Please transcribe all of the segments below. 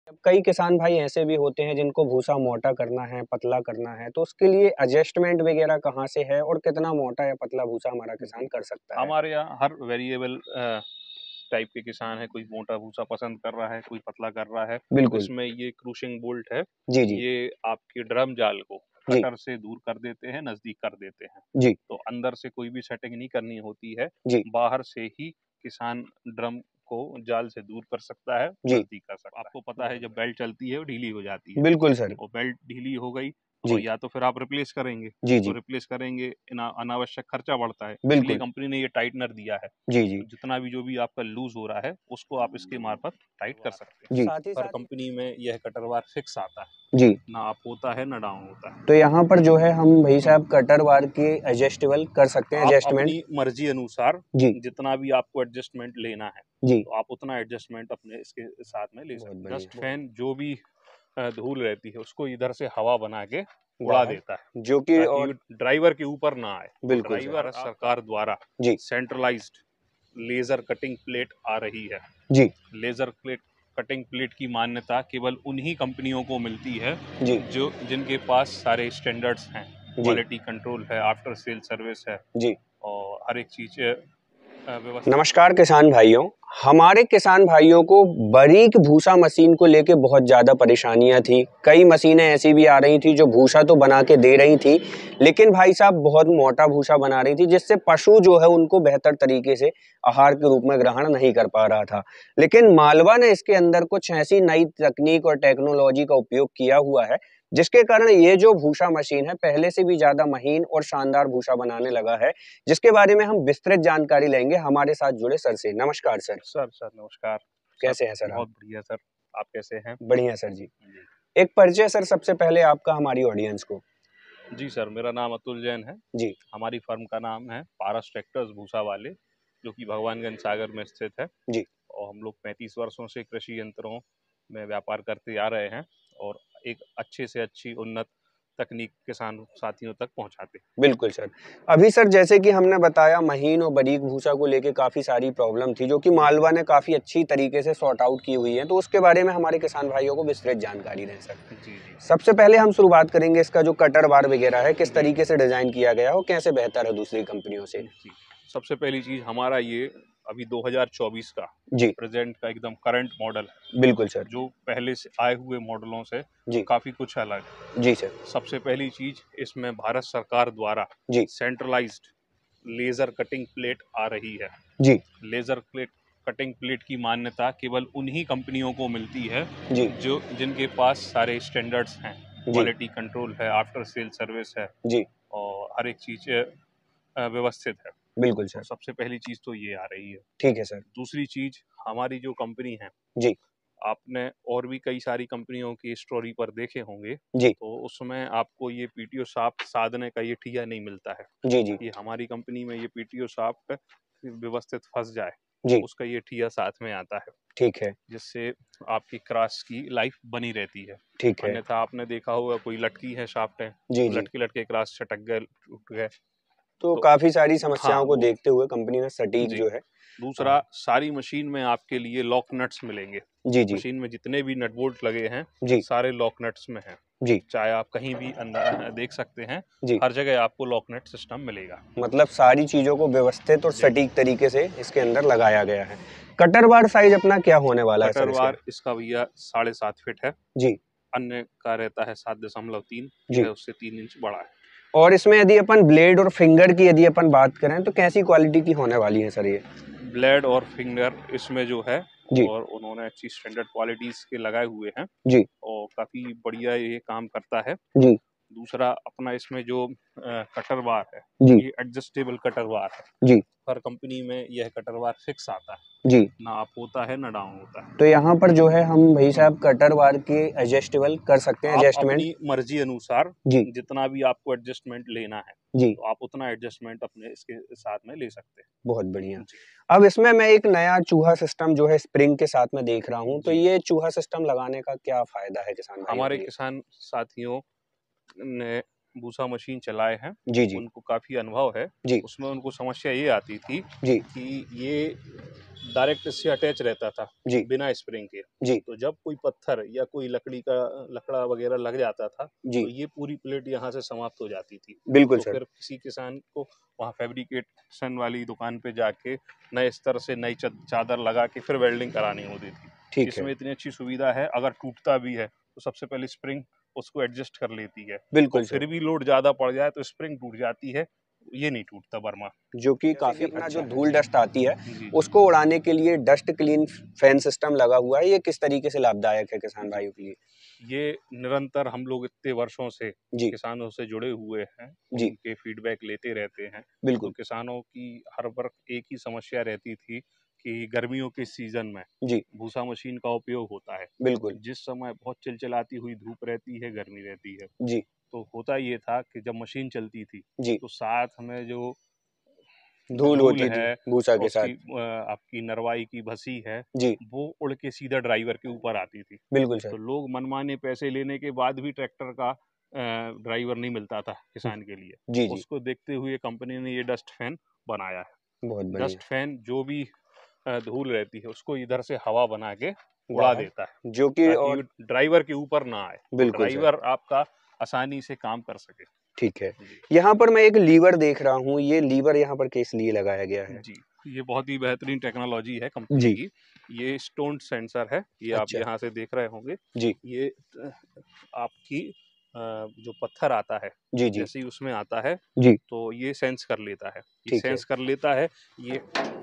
कई किसान भाई ऐसे भी होते हैं जिनको भूसा मोटा करना है, पतला करना है, तो उसके लिए एडजस्टमेंट वगैरह कहाँ से है और कितना मोटा या पतला भूसा हमारा किसान कर सकता है? हमारे यहाँ हर वेरिएबल टाइप के किसान है, कोई मोटा भूसा पसंद कर रहा है, कोई पतला कर रहा है। तो बिल्कुल। इसमें ये क्रूशिंग बोल्ट है, जी, जी। ये आपके ड्रम जाल को जी, कटर से दूर कर देते हैं, नजदीक कर देते हैं। जी, तो अंदर से कोई भी सेटिंग नहीं करनी होती है, जी, बाहर से ही किसान ड्रम को जाल से दूर कर सकता है, जी। नजदीक कर सकता है। आपको पता है जब बेल्ट चलती है वो ढीली हो जाती है, बिल्कुल सर। और बेल्ट ढीली हो गई तो जी, या तो फिर आप रिप्लेस करेंगे। जी, तो जी। रिप्लेस करेंगे, अनावश्यक खर्चा बढ़ता है, इसलिए बिल्कुल। कंपनी ने ये टाइटनर दिया है। जी, तो जी, जितना भी जो भी आपका लूज हो रहा है उसको आप इसके मार्फत टाइट कर सकते हैं। जी। साथ ही कंपनी में यह कटर बार फिक्स आता है, जी। ना अप होता है ना डाउन होता है। तो यहाँ पर जो है हम भाई साहब कटर बार की एडजस्टेबल कर सकते हैं, आप एडजस्टमेंट। अपनी मर्जी अनुसार जी, जितना भी आपको एडजस्टमेंट लेना है, जी। तो आप उतना एडजस्टमेंट अपने इसके साथ में ले बहुत सकते हैं। बढ़िया। डस्ट फैन जो भी धूल रहती है उसको इधर से हवा बना के उड़ा वाह! देता है, जो कि ताकि और वो ड्राइवर के ऊपर ना आए। तो बिल्कुल सर। ड्राइवर सरकार द्वारा जी, सेंट्रलाइज्ड लेजर कटिंग प्लेट आ रही है। जी, लेजर प्लेट कटिंग प्लेट की मान्यता केवल उन्हीं कंपनियों को मिलती है जी, जो जिनके पास सारे स्टैंडर्ड्स हैं, जी, क्वालिटी कंट्रोल है, आफ्टर सेल सर्विस है, जी। और हर एक चीज व्यवस्थित। नमस्कार किसान भाइयों। हमारे किसान भाइयों को बारीक भूसा मशीन को लेके बहुत ज़्यादा परेशानियां थी। कई मशीनें ऐसी भी आ रही थी जो भूसा तो बना के दे रही थी, लेकिन भाई साहब बहुत मोटा भूसा बना रही थी, जिससे पशु जो है उनको बेहतर तरीके से आहार के रूप में ग्रहण नहीं कर पा रहा था। लेकिन मालवा ने इसके अंदर कुछ ऐसी नई तकनीक और टेक्नोलॉजी का उपयोग किया हुआ है, जिसके कारण ये जो भूसा मशीन है पहले से भी ज्यादा महीन और शानदार भूसा बनाने लगा है, जिसके बारे में हम विस्तृत जानकारी लेंगे हमारे साथ जुड़े सर से। नमस्कार सर। सर नमस्कार सर। कैसे हैं सर आप? बहुत बढ़िया सर, आप कैसे हैं? बढ़िया सर जी। जी। एक परिचय सर सबसे पहले आपका हमारी ऑडियंस को। जी सर, मेरा नाम अतुल जैन है। जी, हमारी फर्म का नाम है पारस ट्रैक्टर्स भूसा वाले, जो कि भगवानगंज सागर में स्थित है। जी। और हम लोग 35 वर्षों से कृषि यंत्रों में व्यापार करते आ रहे हैं, और एक अच्छे से अच्छी उन्नत तकनीक किसान साथियों तक पहुंचाते हैं। बिल्कुल सर। अभी सर जैसे कि हमने बताया महीन और बारीक भूसा को लेके काफ़ी सारी प्रॉब्लम थी, जो कि मालवा ने काफ़ी अच्छी तरीके से सॉर्ट आउट की हुई है, तो उसके बारे में हमारे किसान भाइयों को विस्तृत जानकारी दें सर। जी जी सबसे पहले हम शुरुआत करेंगे इसका जो कटर बार वगैरह है, किस जी तरीके से डिज़ाइन किया गया है और कैसे बेहतर है दूसरी कंपनियों से? जी। सबसे पहली चीज़, हमारा ये अभी 2024 का जी, प्रेजेंट का एकदम करंट मॉडल है, बिल्कुल सर। जो पहले से आए हुए मॉडलों से जी, काफ़ी कुछ अलग है। जी सर। सबसे पहली चीज़, इसमें भारत सरकार द्वारा जी, सेंट्रलाइज्ड लेज़र कटिंग प्लेट आ रही है। जी, लेज़र प्लेट कटिंग प्लेट की मान्यता केवल उन्हीं कंपनियों को मिलती है जी, जो जिनके पास सारे स्टैंडर्ड्स हैं, जी, क्वालिटी कंट्रोल है, आफ्टर सेल सर्विस है, जी, और हर एक चीज़ व्यवस्थित है। बिल्कुल तो सर। सबसे पहली चीज़ तो ये आ रही है। ठीक है सर। दूसरी चीज़, हमारी जो कंपनी है, जी, आपने और भी कई सारी कंपनियों की स्टोरी पर देखे होंगे, जी, तो उसमें आपको ये पीटीओ शाफ्ट साधने का ये ठिया नहीं मिलता है। जी, जी, ये हमारी कंपनी में ये पीटीओ शाफ्ट व्यवस्थित फंस जाए तो जी, उसका ये ठिया साथ में आता है, ठीक है, जिससे आपकी क्रास की लाइफ बनी रहती है। ठीक है। अन्यथा आपने देखा होगा कोई लटकी है शाफ्ट है, जी, तो जी। लटके लटके क्रास छटक गए, टूट गए। तो तो काफ़ी सारी हाँ, समस्याओं को वो देखते हुए कंपनी ने सटीक जी। जो है दूसरा, सारी मशीन में आपके लिए लॉक नट्स मिलेंगे। जी, जी, मशीन में जितने भी नट बोल्ट लगे हैं, जी, सारे लॉक नट्स में हैं। जी, चाहे आप कहीं भी अंदर देख सकते हैं, जी। हर जगह आपको लॉक नट सिस्टम मिलेगा। मतलब सारी चीज़ों को व्यवस्थित और जी। सटीक तरीके से इसके अंदर लगाया गया है। कटर बार साइज़ अपना क्या होने वाला है सर कटर इसका? वार इसका भैया 7.5 फीट है। जी, अन्य का रहता है 7.3, जी। यह उससे 3 इंच बड़ा है। और इसमें यदि अपन ब्लेड और फिंगर की यदि अपन बात करें तो कैसी क्वालिटी की होने वाली है सर ये? ब्लेड और फिंगर इसमें जो है, जी, और उन्होंने अच्छी स्टैंडर्ड क्वालिटीज़ के लगाए हुए हैं, जी, और काफ़ी बढ़िया ये काम करता है। जी, दूसरा, अपना इसमें जो कटर बार है, जी, ये एडजस्टेबल कटर बार है। जी, हर कंपनी में यह कटर बार फिक्स आता है, जी। ना अप होता है ना डाउन होता है। तो यहाँ पर जो है हम भाई साहब कटर बार की एडजस्टेबल कर सकते हैं, आप एडजस्टमेंट। अपनी मर्जी अनुसार जी, जितना भी आपको एडजस्टमेंट लेना है, जी। तो आप उतना एडजस्टमेंट अपने इसके साथ में ले सकते बहुत बढ़िया। हैं। जी अब इसमें मैं एक नया चूहा सिस्टम जो है स्प्रिंग के साथ में देख रहा हूँ, तो जी। ये चूहा सिस्टम लगाने का क्या फ़ायदा है किसान भाइयों के हमारे लिए? किसान साथियों ने भूसा मशीन चलाए हैं, जी, जी, उनको काफ़ी अनुभव है। जी, उसमें उनको समस्या ये आती थी जी, कि ये डायरेक्ट इससे अटैच रहता था जी बिना स्प्रिंग के। जी तो जब कोई पत्थर या कोई लकड़ा वगैरह लग जाता था जी तो ये पूरी प्लेट यहाँ से समाप्त हो जाती थी। बिल्कुल तो सर। फिर किसी किसान को वहाँ फैब्रिकेशन वाली दुकान पे जाके नए स्तर से नई चादर लगा के फिर वेल्डिंग करानी होती थी। ठीक है, इसमें इतनी अच्छी सुविधा है, अगर टूटता भी है तो सबसे पहले स्प्रिंग उसको एडजस्ट कर लेती है, और बिल्कुल सर। फिर भी लोड ज़्यादा पड़ जाए तो स्प्रिंग टूट जाती है, ये नहीं टूटता बर्मा। जो कि जैसे काफ़ी कि अपना जो अच्छा है। धूल डस्ट आती है, जी, जी, उसको उड़ाने के लिए डस्ट क्लीन फैन सिस्टम लगा हुआ है। ये किस तरीके से लाभदायक है किसान जी। भाइयों के लिए? ये निरंतर हम लोग इतने वर्षों से जी, किसानों से जुड़े हुए हैं, जी, उनके फीडबैक लेते रहते हैं। तो बिल्कुल। किसानों की हर वक्त एक ही समस्या रहती थी कि गर्मियों के सीज़न में जी, भूसा मशीन का उपयोग होता है। बिल्कुल। जिस समय बहुत चिलचिलाती हुई धूप रहती है, गर्मी रहती है, जी, तो होता ये था कि जब मशीन चलती थी, जी। तो साथ में जो धूल धूल होती थी है भूसा और के साथ। उसकी आपकी नरवाई की भसी है, जी, वो उड़ के सीधा ड्राइवर के ऊपर आती थी। बिल्कुल सर। तो लोग मनमाने पैसे लेने के बाद भी ट्रैक्टर का ड्राइवर नहीं मिलता था हुँ, किसान के लिए। जी, जी। उसको देखते हुए कंपनी ने ये डस्ट फैन बनाया बहुत है। बढ़िया। डस्ट फैन जो भी धूल रहती है उसको इधर से हवा बना के उड़ा बाहर देता है, जो कि ताकि और वो ड्राइवर के ऊपर ना आए, तो बिल्कुल सर। ड्राइवर आपका आसानी से काम कर सके। ठीक है। जी। यहाँ पर मैं एक लीवर देख रहा हूँ, ये लीवर यहाँ पर किस लिए लगाया गया है? जी, ये बहुत ही बेहतरीन टेक्नोलॉजी है कंपनी जी, की। ये स्टोन सेंसर है, ये आप अच्छा। यहाँ से देख रहे होंगे। जी, ये आपकी जो पत्थर आता है, जी, जी, जैसे ही उसमें आता है, जी, तो ये सेंस कर लेता है। ये ठीक है। सेंस कर लेता है, ये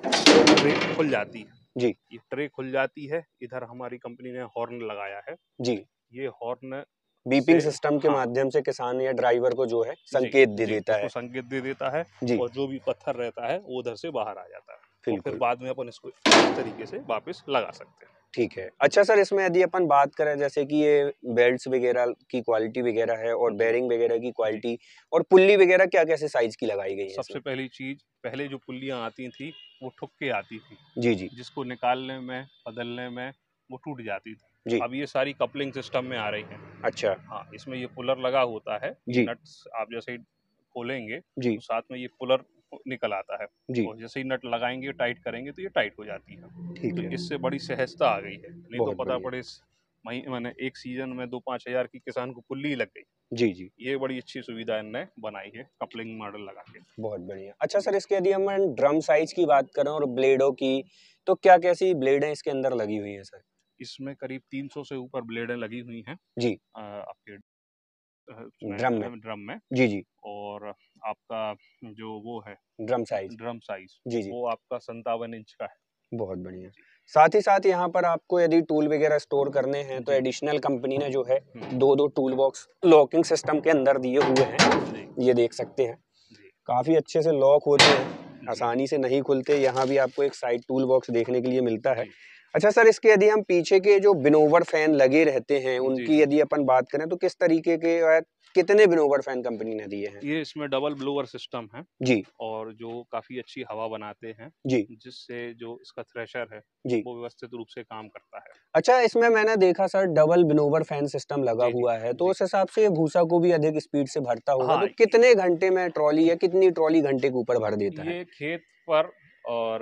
ट्रे खुल जाती है। जी, ये ट्रे खुल जाती है, इधर हमारी कंपनी ने हॉर्न लगाया है। जी। ये हॉर्न बीपिंग से सिस्टम के हाँ, माध्यम से किसान या ड्राइवर को जो है जी, संकेत दे जी, देता उसको है। संकेत दे देता है, जी, और जो भी पत्थर रहता है, वो उधर से बाहर आ जाता है, और फिर बिल्कुल। बाद में अपन इसको इस तरीके से वापस लगा सकते हैं। ठीक है। अच्छा जी, सर, इसमें यदि अपन बात करें जैसे कि ये बेल्ट्स वगैरह की क्वालिटी वगैरह है और जी, बेरिंग वगैरह की जी। क्वालिटी और पुल्ली वगैरह क्या कैसे साइज़ की लगाई गई है सबसे इसमें? पहली चीज़, पहले जो पुल्लियाँ आती थी, वो ठुक के आती थी, जी, जी। जिसको निकालने में, बदलने में वो टूट जाती थी। जी, अब ये सारी कपलिंग सिस्टम में आ रही हैं। अच्छा। हाँ, इसमें ये पुलर लगा होता है, ये जी, नट्स आप जैसे ही खोलेंगे, जी, तो साथ में ये पुलर निकल आता है, जी। और जैसे ही नट लगाएँगे, टाइट करेंगे, तो ये टाइट हो जाती है। ठीक तो है। इससे बड़ी सहजता आ गई है, नहीं तो बहुत पता बढ़िया। पड़े माने एक सीज़न में 2-5 हज़ार की किसान को पुल्ली ही लग गई। जी, जी। ये बड़ी अच्छी सुविधा इनने बनाई है, कपलिंग मॉडल लगा के। बहुत बढ़िया। अच्छा जी। सर, इसके यदि हम ड्रम साइज़ की बात करें और ब्लेडों की, तो क्या कैसी ब्लेडें इसके अंदर लगी हुई हैं सर? इसमें करीब 300 से ऊपर ब्लेडें लगी हुई हैं जी, आपके ड्रम में। उसमें ड्रम में, जी, जी। और आपका जो वो है ड्रम साइज़। ड्रम साइज़, जी, जी। वो आपका 57 इंच का है। बहुत बढ़िया। जी, साथ ही साथ यहाँ पर आपको यदि टूल वगैरह स्टोर करने हैं तो जी। एडिशनल कंपनी ने जो है हुँ, 2-2 टूल बॉक्स लॉकिंग सिस्टम के अंदर दिए हुए हैं। जी, ये देख सकते हैं। जी, काफ़ी अच्छे से लॉक होते हैं, जी, आसानी से नहीं खुलते। यहाँ भी आपको एक साइड टूल बॉक्स देखने के लिए मिलता है। जी, अच्छा सर, इसके यदि हम पीछे के जो विनोवर फैन लगे रहते हैं, जी, उनकी जी। यदि अपन बात करें तो किस तरीके के कितने विनोवर फैन कंपनी ने दिए हैं? ये इसमें डबल ब्लोअर सिस्टम है, जी, और जो काफ़ी अच्छी हवा बनाते हैं, जी, जिससे जो इसका थ्रेशर है, जी। वो व्यवस्थित रूप से काम करता है। अच्छा, इसमें मैंने देखा sir double winnower fan system लगा जी, जी, हुआ है, तो जी। उस हिसाब से ये भूसा को भी अधिक स्पीड से भरता होगा, तो हाँ, कितने घंटे में ट्रॉली या कितनी ट्रॉली घंटे के ऊपर भर देता है? ये खेत पर और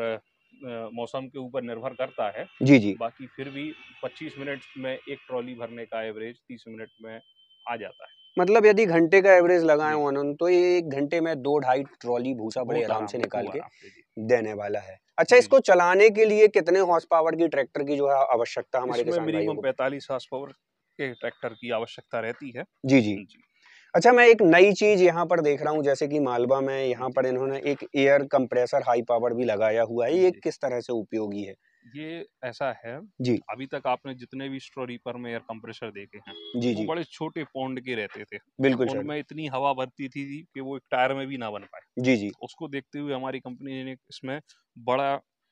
मौसम के ऊपर निर्भर करता है। जी, जी। बाकी फिर भी 25 मिनट में 1 ट्रॉली भरने का एवरेज 30 मिनट में आ जाता है। मतलब यदि घंटे का एवरेज लगाएँ जी, उन्होंने तो ये 1 घंटे में 2 ढाई ट्रॉली भूसा बड़े बहुत आराम आराम से निकाल खूब के आराम से। जी। देने वाला है। अच्छा, जी, जी। इसको चलाने के लिए कितने हॉर्स पावर की ट्रैक्टर की जो है आवश्यकता हमारे इसमें किसान भाइयों मिनिमम को? 45 हॉर्स पावर के ट्रैक्टर की आवश्यकता रहती है। जी, जी। जी, अच्छा, मैं एक नई चीज़ यहाँ पर देख रहा हूँ जैसे कि मालवा में यहाँ जी, पर इन्होंने एक एयर कंप्रेसर हाई पावर भी लगाया हुआ है, ये जी। किस तरह से उपयोगी है? ये ऐसा है, जी, अभी तक आपने जितने भी स्टोर रीपर में एयर कंप्रेसर देखे हैं, जी, वो जी। बड़े छोटे पौंड के रहते थे। बिल्कुल सर। उनमें इतनी हवा भरती थी कि वो एक टायर में भी ना बन पाए। जी, जी। उसको देखते हुए हमारी कंपनी ने इसमें बड़ा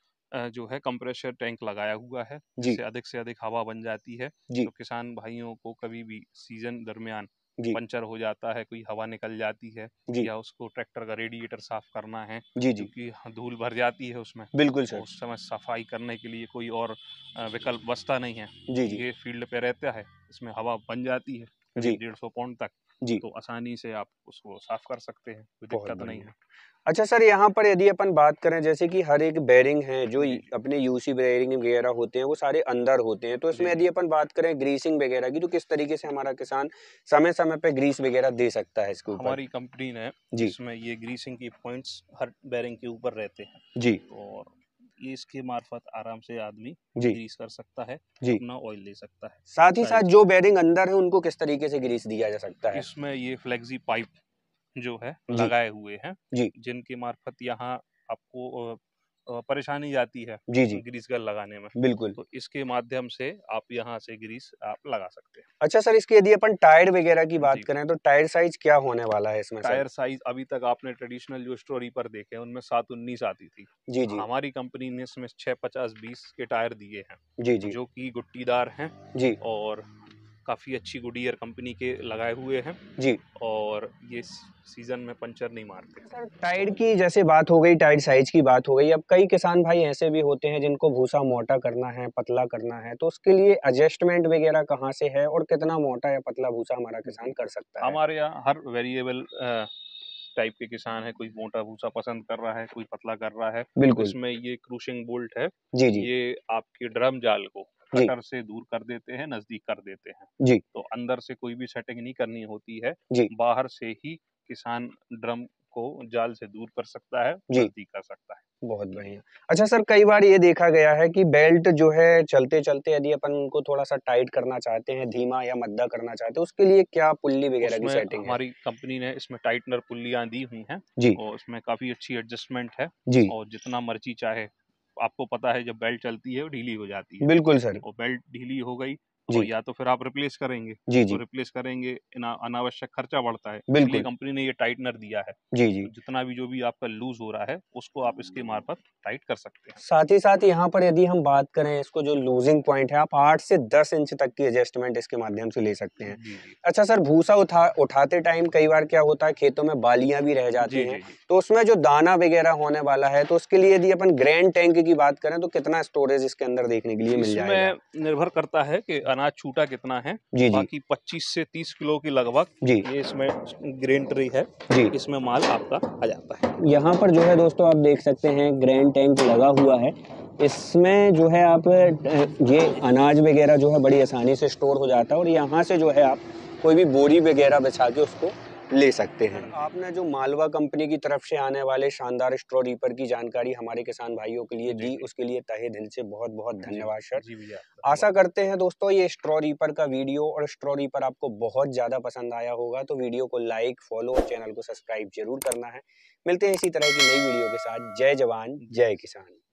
जो है कंप्रेसर टैंक लगाया हुआ है, जी, जिससे अधिक से अधिक हवा बन जाती है। जी, तो किसान भाइयों को कभी भी सीज़न दरमियान जी, पंचर हो जाता है, कोई हवा निकल जाती है, जी, या उसको ट्रैक्टर का रेडिएटर साफ़ करना है, जी, जी। क्योंकि धूल भर जाती है उसमें, बिल्कुल और सर। उस समय सफाई करने के लिए कोई और विकल्प बचता नहीं है। जी, जी, ये फील्ड पे रहता है, इसमें हवा बन जाती है, करीब जी, 150 पाउंड तक। जी। तो आसानी से आप उसको साफ कर सकते हैं, कोई बहुत दिक्कत नहीं बढ़िया। है। अच्छा सर, यहाँ पर यदि अपन बात करें जैसे कि हर एक बेरिंग है जो जी, जी। अपने यूसी बेरिंग वगैरह होते हैं वो सारे अंदर होते हैं, तो जी, इसमें जी। यदि अपन बात करें ग्रीसिंग वगैरह की, तो किस तरीके से हमारा किसान समय समय पे ग्रीस वगैरह दे सकता है इसके ऊपर? हमारी कंपनी ने जी। इसमें ये ग्रीसिंग की पॉइंट्स हर बेरिंग के ऊपर रहते हैं, जी। और ये इसके मार्फत आराम से आदमी जी। ग्रीस कर सकता है, जी। अपना ऑयल ले सकता है साथ ही साथ साइड जो से। बेरिंग अंदर है उनको किस तरीके से ग्रीस दिया जा सकता है? इसमें ये फ्लेक्सी पाइप जो है जी। लगाए हुए हैं, जी। जिनके मार्फत यहाँ आपको परेशानी आती है जी। जी। ग्रीस गन लगाने में, बिल्कुल। तो इसके माध्यम से आप यहाँ से ग्रीस आप लगा सकते हैं। अच्छा सर, इसकी यदि अपन टायर वगैरह की बात जी। करें तो टायर साइज क्या होने वाला है इसमें सर? टायर साइज अभी तक आपने ट्रेडिशनल जो स्टोरी पर देखे उनमें 7-19 आती थी। जी। जी। हमारी कंपनी ने इसमें 6-50-20 के टायर दिए हैं, जी। जी। जो कि गुट्टीदार हैं जी। और काफ़ी अच्छी गुडियर कंपनी के लगाए हुए हैं, जी। और ये सीजन में पंचर नहीं मारते। सर टायर की जैसे बात हो गई, टायर साइज की बात हो गई, अब कई किसान भाई ऐसे भी होते हैं जिनको भूसा मोटा करना है, पतला करना है, तो उसके लिए एडजस्टमेंट वगैरह कहाँ से है और कितना मोटा या पतला भूसा हमारा किसान कर सकता है? हमारे यहाँ हर वेरिएबल टाइप के किसान है, कोई मोटा भूसा पसंद कर रहा है, कोई पतला कर रहा है। तो बिल्कुल। इसमें ये क्रूशिंग बोल्ट है, जी। जी। ये आपके ड्रम जाल को जी। कटर से दूर कर देते हैं, नज़दीक कर देते हैं। जी। तो अंदर से कोई भी सेटिंग नहीं करनी होती है, जी। बाहर से ही किसान ड्रम को जाल से दूर कर सकता है, जी। नज़दीक कर सकता है। बहुत बढ़िया। अच्छा सर, कई बार ये देखा गया है कि बेल्ट जो है चलते-चलते यदि अपन उनको थोड़ा-सा टाइट करना चाहते हैं, धीमा या मद्दा करना चाहते हैं, उसके लिए क्या पुल्ली वगैरह की उसमें सेटिंग है? हमारी कंपनी ने इसमें टाइटनर पुल्लियाँ दी हुई हैं, जी। और उसमें काफ़ी अच्छी एडजस्टमेंट है, जी। और जितना मर्ज़ी चाहे, आपको पता है जब बेल्ट चलती है वो ढीली हो जाती है, बिल्कुल सर। और बेल्ट ढीली हो गई और जी। या तो फिर आप रिप्लेस करेंगे, जी। तो जी। रिप्लेस करेंगे अनावश्यक खर्चा बढ़ता है, इसलिए बिल्कुल। कंपनी ने ये टाइटनर दिया है। जी। तो जी। जितना भी जो भी आपका लूज़ हो रहा है, उसको आप इसके मार्फत टाइट कर सकते हैं। साथ ही साथ यहाँ पर यदि हम बात करें इसको जो लूजिंग पॉइंट है, आप 8 से 10 इंच तक की एडजस्टमेंट इसके माध्यम से ले सकते हैं। जी, जी। अच्छा सर, भूसा उठाते टाइम कई बार क्या होता है खेतों में बालियाँ भी रह जाती जी, हैं, जी, जी। तो उसमें जो दाना वगैरह होने वाला है, तो उसके लिए यदि अपन ग्रैंड टैंक की बात करें तो कितना स्टोरेज इसके अंदर देखने के लिए मिल जाएगा? इसमें निर्भर करता है कि अनाज छूटा कितना है, जी। जी। बाकी 25 से 30 किलो की लगभग जी। ये इसमें ग्रेन ट्री है, जी। इसमें माल आपका आ जाता है। यहाँ पर जो है दोस्तों आप देख सकते हैं ग्रैंड टैंक लगा हुआ है। इसमें जो है आप ये अनाज वगैरह जो है बड़ी आसानी से स्टोर हो जाता है और यहाँ से जो है आप कोई भी बोरी वगैरह बिछा के उसको ले सकते हैं। आपने जो मालवा कंपनी की तरफ से आने वाले शानदार स्ट्रॉ रीपर की जानकारी हमारे किसान भाइयों के लिए जी, दी, जी। उसके लिए तहे दिल से बहुत-बहुत जी, धन्यवाद सर। जी भैया, आशा धन्यवाद। करते हैं दोस्तों ये स्ट्रॉ रीपर का वीडियो और स्ट्रॉ रीपर आपको बहुत ज़्यादा पसंद आया होगा, तो वीडियो को लाइक, फॉलो और चैनल को सब्सक्राइब ज़रूर करना है। मिलते हैं इसी तरह की नई वीडियो के साथ। जय जवान, जी। जय किसान।